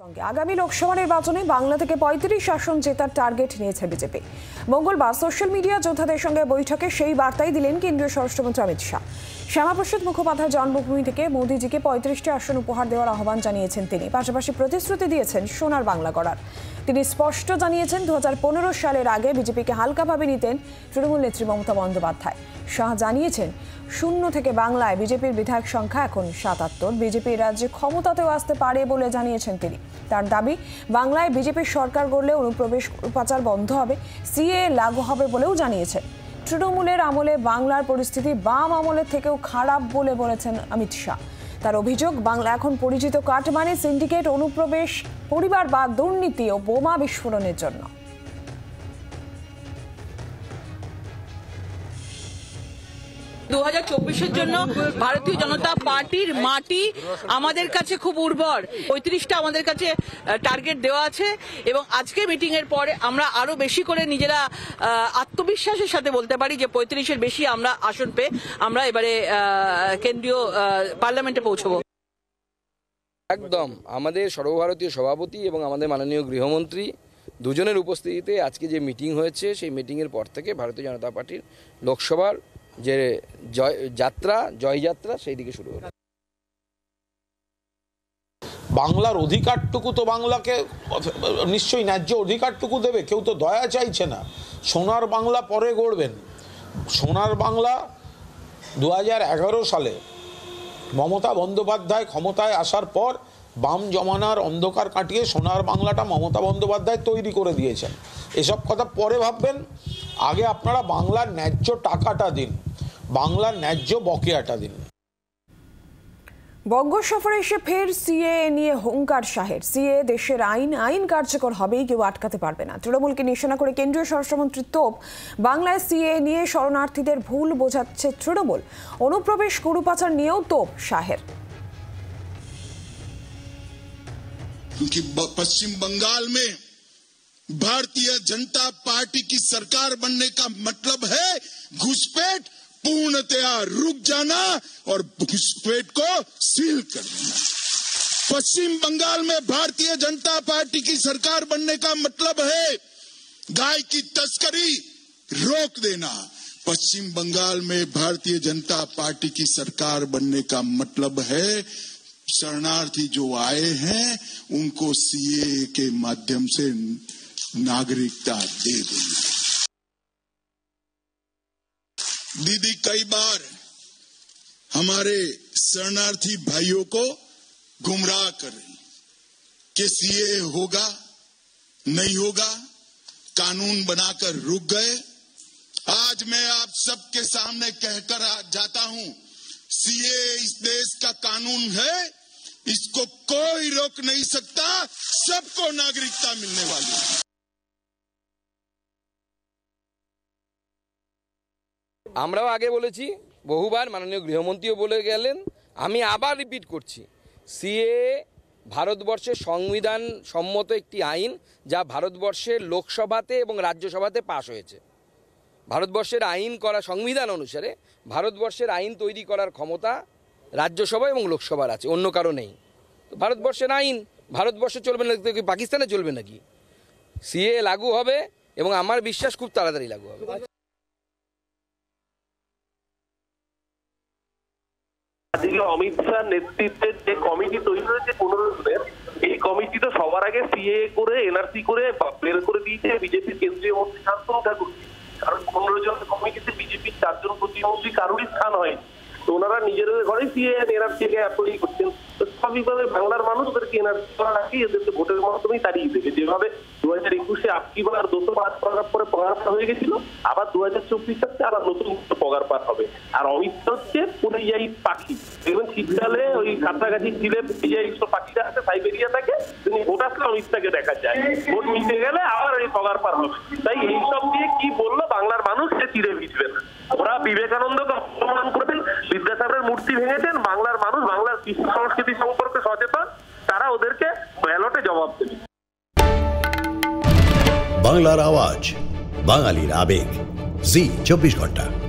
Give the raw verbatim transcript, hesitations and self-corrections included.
আগামী লোকসভা নির্বাচনে বাংলা থেকে পঁয়ত্রিশ আসন জেতার টার্গেট নিয়েছে বিজেপি। মঙ্গলবার সোশ্যাল মিডিয়া যোদ্ধাদের সঙ্গে বৈঠকে সেই বার্তাই দিলেন কেন্দ্রীয় স্বরাষ্ট্রমন্ত্রী অমিত শাহ। শ্যামাপ্রসাদ মুখোপাধ্যায় জন্মভূমি থেকে মোদিজিকে পঁয়ত্রিশটি আসন উপহার দেওয়ার আহ্বান জানিয়েছেন তিনি। পাশাপাশি প্রতিশ্রুতি দিয়েছেন সোনার বাংলা গড়ার। তিনি স্পষ্ট জানিয়েছেন দু হাজার পনেরো সালের আগে বিজেপিকে হালকাভাবে নিতেন তৃণমূল নেত্রী মমতা বন্দ্যোপাধ্যায়। শাহ জানিয়েছেন শূন্য থেকে বাংলায় বিজেপির বিধায়ক সংখ্যা এখন সাতাত্তর। বিজেপি রাজ্যে ক্ষমতাতেও আসতে পারে বলে জানিয়েছেন তিনি। তার দাবি, বাংলায় বিজেপির সরকার গড়লে অনুপ্রবেশ পাচার বন্ধ হবে, সিএএ লাগু হবে বলেও জানিয়েছেন। তৃণমূলের আমলে বাংলার পরিস্থিতি বাম আমলের থেকেও খারাপ বলে বলেছেন অমিত শাহ। তার অভিযোগ, বাংলা এখন পরিচিত কাটমানি, সিন্ডিকেট, অনুপ্রবেশ, পরিবার বা দুর্নীতি ও বোমা বিস্ফোরণের জন্য। দু হাজার চব্বিশের জন্য ভারতীয় জনতা পার্টির মাটি আমাদের কাছে খুব উর্বর। পঁয়ত্রিশটা আমাদের কাছে টার্গেট দেওয়া আছে এবং আজকে মিটিং এর পরে আমরা আরো বেশি করে নিজেরা আত্মবিশ্বাসের সাথে বলতে পারি যে পঁয়ত্রিশের বেশি আমরা আসন পেয়ে আমরা এবারে কেন্দ্রীয় পার্লামেন্টে পৌঁছবো। একদম আমাদের সর্বভারতীয় সভাপতি এবং আমাদের মাননীয় গৃহমন্ত্রী দুজনের উপস্থিতিতে আজকে যে মিটিং হয়েছে, সেই মিটিংয়ের পর থেকে ভারতীয় জনতা পার্টির লোকসভার যে জয় যাত্রা জয়যাত্রা সেই দিকে শুরু হলো। বাংলার অধিকারটুকু তো বাংলাকে নিশ্চয়ই ন্যায্য অধিকারটুকু দেবে, কেউ তো দয়া চাইছে না। সোনার বাংলা পরে গড়বেন। সোনার বাংলা দু হাজার এগারো সালে মমতা বন্দ্যোপাধ্যায় ক্ষমতায় আসার পর বাম জমানার অন্ধকার কাটিয়ে সোনার বাংলাটা মমতা বন্দ্যোপাধ্যায় তৈরি করে দিয়েছেন। এসব কথা পরে ভাববেন, আগে আপনারা বাংলার ন্যায্য টাকাটা দিন, বাংলার ন্যায্য বকেয়াটা দিন। বঙ্গ সফরে এসে ফের সিএএ নিয়ে হুঙ্কার শাহের। সিএএ দেশের আইন, আইন কার্যকর হবেই, কেউ আটকাতে পারবে না। তৃণমূলকে নিশানা করে কেন্দ্রীয় স্বরাষ্ট্রমন্ত্রীর তোপ, বাংলায় সিএএ নিয়ে শরণার্থীদের ভুল বোঝাচ্ছে তৃণমূল। অনুপ্রবেশ গরু পাচার নিয়েও তোপ শাহের। क्योंकि पश्चिम बंगाल में भारतीय जनता पार्टी की सरकार बनने का मतलब है घुसपैठ पूर्णतया रुक जाना और घुसपैठ को सील कर देना। पश्चिम बंगाल में भारतीय जनता पार्टी की सरकार बनने का मतलब है गाय की तस्करी रोक देना। पश्चिम बंगाल में भारतीय जनता पार्टी की सरकार बनने का मतलब है शरणार्थी जो आए हैं उनको सीएए के माध्यम से नागरिकता दे देना। दीदी कई बार हमारे शरणार्थी भाइयों को गुमराह कर रही कि सीएए होगा नहीं होगा, कानून बनाकर रुक गए। आज मैं आप सबके सामने कहकर जाता हूं, सीएए इस देश का कानून है, इसको कोई रोक नहीं सकता, सबको नागरिकता मिलने वाली है। আমরাও আগে বলেছি বহুবার, মাননীয় গৃহমন্ত্রীও বলে গেলেন, আমি আবার রিপিট করছি, সিএএ ভারতবর্ষের সংবিধান সম্মত একটি আইন, যা ভারতবর্ষের লোকসভাতে এবং রাজ্যসভাতে পাশ হয়েছে। ভারতবর্ষের আইন করা সংবিধান অনুসারে ভারতবর্ষের আইন তৈরি করার ক্ষমতা রাজ্যসভা এবং লোকসভার আছে, অন্য কারো নেই। ভারতবর্ষের আইন ভারতবর্ষে চলবে না, পাকিস্তানে চলবে নাকি? সিএএ লাগু হবে এবং আমার বিশ্বাস খুব তাড়াতাড়ি লাগু হবে। অমিত শাহ নেতৃত্বের যে কমিটি তৈরি হয়েছে পনেরো জনের, এই কমিটি তো সবার আগে সিএএ করে এনআরসি করে বের করে দিয়েছে বিজেপির কেন্দ্রীয় মন্ত্রী শান্তনু ঠাকুর। কারণ পনেরো জনের কমিটিতে বিজেপির চারজন প্রতিমন্ত্রী কারোরই স্থান হয়নি, তো ওনারা নিজেদের ঘরে সিএএ এনআরসিকে অ্যাপ্লাই করছেন। স্বাভাবিকভাবে বাংলার মানুষ ওদেরকে এনআরসি করার আগে এদেরকে ভোটের মাধ্যমেই তাড়িয়ে দেবে। যেভাবে দু হাজার একুশে আপকি বার দুশো পাঁচ পগার পরে পগার পার হয়ে গেছিল, আবার দু হাজার চব্বিশ সালে আবার নতুন পগার পার হবে। আর অমিত হচ্ছে পরিযায়ী পাখি। দেখবেন শীতকালে ওই কাছাকাছি ছিলে পরিযায়ী পাখিরা আছে, সাইবেরিয়া থাকে, তিনি ভোট আসলে অমিতটাকে দেখা যায়, ভোট মিটে গেলে আবার ওই পগার পার হবে। তাই এইসব দিয়ে কি বললো বাংলার মানুষ, সে চিরে ভিজবে না। ওরা বিবেকানন্দকে অপমান করেছেন, বিদ্যাসাগরের মূর্তি ভেঙেছেন। বাংলার মানুষ বাংলার কৃষ্টি সংস্কৃতি সম্পর্কে সচেতন, তারা ওদেরকে ব্যালটে জবাব দেবে। বাংলার আওয়াজ, বাঙালির আবেগ, জি চব্বিশ ঘন্টা।